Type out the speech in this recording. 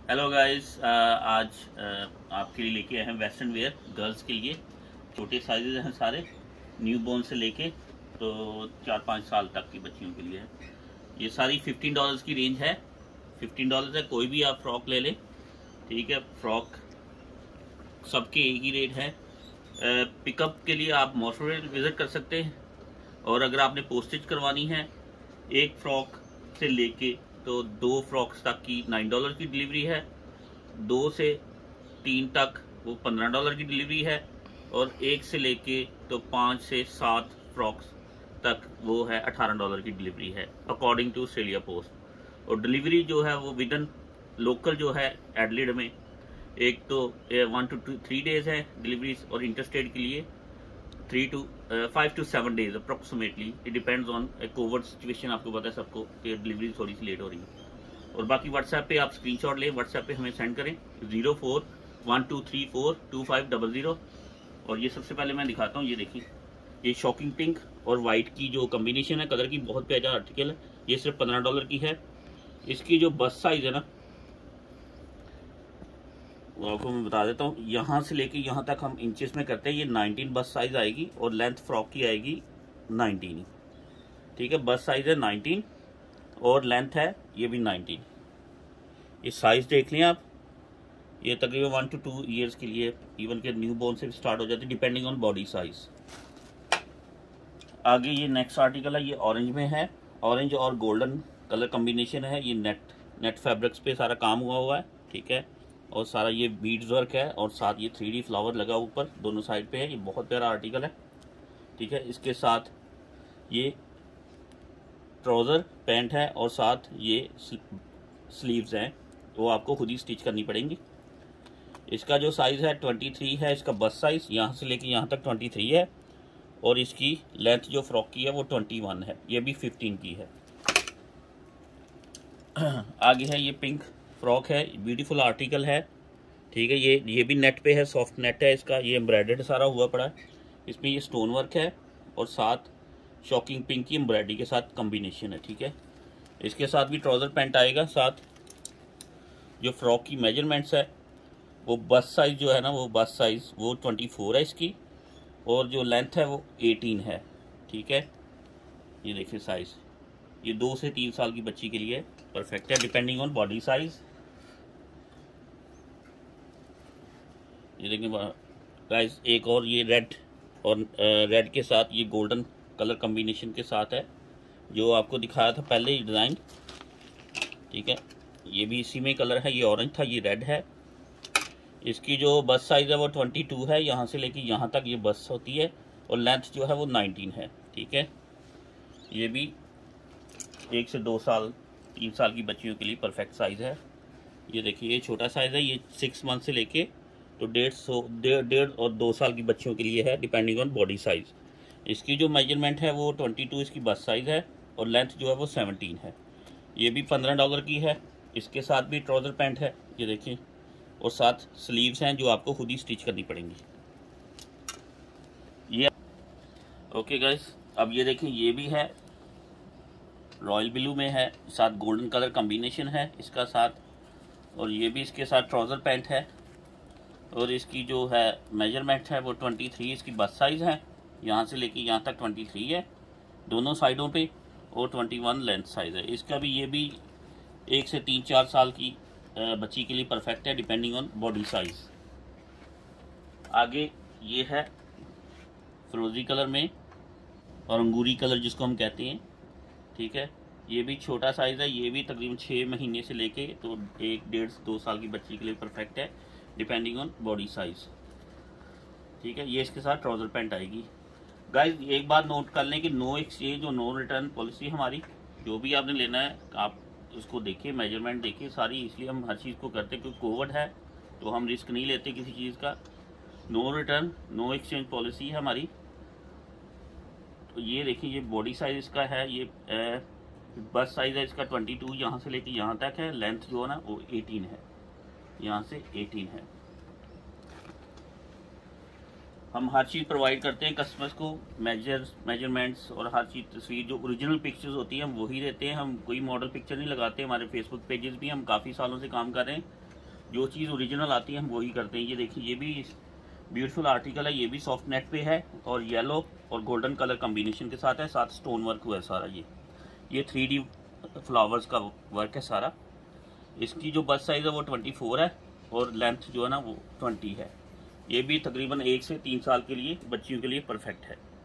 Hello guys, आज आपके लिए लेके आए हैं वेस्टर्न वेयर गर्ल्स के लिए। छोटे साइजेस हैं सारे, न्यू बॉर्न से लेके तो 4-5 साल तक की बच्चियों के लिए है। ये सारी $15 की रेंज है। $15 है, कोई भी आप फ्रॉक ले लें, ठीक है। फ्रॉक सबके एक ही रेट है। पिकअप के लिए आप मॉर्फोरेट विज़िट कर सकते हैं, और अगर आपने पोस्टेज करवानी है एक फ्रॉक से लेके तो 2 फ्रॉक्स तक की $9 की डिलीवरी है, 2 से 3 तक वो $15 की डिलीवरी है, और 1 से लेके तो 5 से 7 फ्रॉक्स तक वो है $18 की डिलीवरी है, अकॉर्डिंग टू ऑस्ट्रेलिया पोस्ट। और डिलीवरी जो है वो विद इन लोकल जो है एडलेड में एक तो 1 to 3 डेज है डिलीवरीज, और इंटरस्टेट के लिए 5 to 7 days approximately. It depends on covid situation, आपको पता है सबको कि डिलीवरी थोड़ी सी लेट हो रही है। और बाकी व्हाट्सएप पे आप स्क्रीनशॉट लें, व्हाट्सएप पे हमें सेंड करें 0412342500। और ये सबसे पहले मैं दिखाता हूँ, ये देखिए, ये शॉकिंग पिंक और वाइट की जो कम्बिनेशन है कलर की, बहुत प्यारा आर्टिकल है। ये सिर्फ $15 की है। इसकी जो बस साइज है ना, वो आपको मैं बता देता हूँ। यहाँ से लेके यहाँ तक हम इंचेस में करते हैं। ये 19 बस साइज आएगी, और लेंथ फ्रॉक की आएगी 19, ठीक है। बस साइज है 19 और लेंथ है ये भी 19। ये साइज देख लें आप, ये तकरीबन 1 to 2 ईयर्स के लिए, इवन के न्यू बॉर्न से स्टार्ट हो जाती है डिपेंडिंग ऑन बॉडी साइज। आगे ये नेक्स्ट आर्टिकल है, ये ऑरेंज में है। ऑरेंज और गोल्डन कलर कम्बिनेशन है। ये नेट फैब्रिक्स पे सारा काम हुआ है, ठीक है। और सारा ये बीड्स वर्क है, और साथ ये 3D फ्लावर लगा ऊपर दोनों साइड पे है। ये बहुत प्यारा आर्टिकल है, ठीक है। इसके साथ ये ट्राउज़र पैंट है, और साथ ये स्लीव्स हैं, वो आपको खुद ही स्टिच करनी पड़ेंगी। इसका जो साइज़ है 23 है। इसका बस साइज़ यहाँ से लेके यहाँ तक 23 है, और इसकी लेंथ जो फ्रॉक की है वो 21 है। ये भी 15 की है। आगे है ये पिंक फ्रॉक है, ब्यूटीफुल आर्टिकल है, ठीक है। ये भी नेट पे है, सॉफ्ट नेट है इसका। ये एम्ब्रॉयडर्ड सारा हुआ पड़ा है, इसमें ये स्टोन वर्क है, और साथ शॉकिंग पिंक की एम्ब्रॉयडरी के साथ कॉम्बिनेशन है, ठीक है। इसके साथ भी ट्राउज़र पैंट आएगा। साथ जो फ्रॉक की मेजरमेंट्स है वो बस साइज़ जो है ना, वो बस साइज़ वो 24 है इसकी, और जो लेंथ है वो 18 है, ठीक है। ये देखिए साइज़, ये 2 से 3 साल की बच्ची के लिए परफेक्ट है डिपेंडिंग ऑन बॉडी साइज़। ये देखिए गाइस, एक और ये रेड, और रेड के साथ ये गोल्डन कलर कॉम्बिनेशन के साथ है, जो आपको दिखाया था पहले ही डिज़ाइन, ठीक है। ये भी इसी में कलर है। ये ऑरेंज था, ये रेड है। इसकी जो बस साइज़ है वो 22 है, यहाँ से लेके यहाँ तक ये बस होती है, और लेंथ जो है वो 19 है, ठीक है। ये भी 1 से 2 साल 3 साल की बच्चियों के लिए परफेक्ट साइज़ है। ये देखिए, ये छोटा साइज़ है, ये 6 मंथ से लेके तो 1.5 और 2 साल की बच्चियों के लिए है डिपेंडिंग ऑन बॉडी साइज़। इसकी जो मेजरमेंट है वो 22 इसकी बस साइज़ है, और लेंथ जो है वो 17 है। ये भी $15 की है। इसके साथ भी ट्राउज़र पैंट है, ये देखिए, और साथ स्लीव्स हैं जो आपको खुद ही स्टिच करनी पड़ेंगी। ये ओके गाइस, अब ये देखें, ये भी है रॉयल ब्लू में है, साथ गोल्डन कलर कॉम्बिनेशन है इसका साथ, और ये भी इसके साथ ट्राउज़र पैंट है, और इसकी जो है मेजरमेंट है वो 23 इसकी बस साइज़ है, यहाँ से लेके यहाँ तक 23 है दोनों साइडों पे, और 21 लेंथ साइज़ है इसका भी। ये भी 1 से 3-4 साल की बच्ची के लिए परफेक्ट है डिपेंडिंग ऑन बॉडी साइज़। आगे ये है फिरोज़ी कलर में, और अंगूरी कलर जिसको हम कहते हैं, ठीक है। ये भी छोटा साइज़ है। ये भी तकरीबन 6 महीने से लेके तो 1-1.5-2 साल की बच्ची के लिए परफेक्ट है डिपेंडिंग ऑन बॉडी साइज़, ठीक है। ये इसके साथ ट्राउज़र पैंट आएगी। गाइस, एक बात नोट कर लें कि नो एक्सचेंज और नो रिटर्न पॉलिसी हमारी, जो भी आपने लेना है आप उसको देखिए, मेजरमेंट देखिए सारी, इसलिए हम हर चीज़ को करते हैं क्योंकि कोविड है तो हम रिस्क नहीं लेते किसी चीज़ का। No return no exchange policy है हमारी। तो ये देखिए, ये बॉडी साइज़ इसका है, ये बस साइज़ है इसका 22, यहाँ से लेके यहाँ तक है। लेंथ जो है ना वो 18 है, यहाँ से 18 है। हम हर चीज़ प्रोवाइड करते हैं कस्टमर्स को, मेजरमेंट्स और हर चीज़, तस्वीर जो ओरिजिनल पिक्चर्स होती हैं हम वही देते हैं। हम कोई मॉडल पिक्चर नहीं लगाते। हमारे फेसबुक पेजेस भी हम काफ़ी सालों से काम कर रहे हैं, जो चीज़ ओरिजिनल आती है हम वही करते हैं। ये देखिए, ये भी ब्यूटीफुल आर्टिकल है, ये भी सॉफ्ट नेट पे है और येलो और गोल्डन कलर कॉम्बिनेशन के साथ है, साथ स्टोन वर्क हुआ है सारा। ये 3D फ्लावर्स का वर्क है सारा। इसकी जो बस्ट साइज़ है वो 24 है और लेंथ जो है ना वो 20 है। ये भी तकरीबन 1 से 3 साल के लिए बच्चियों के लिए परफेक्ट है।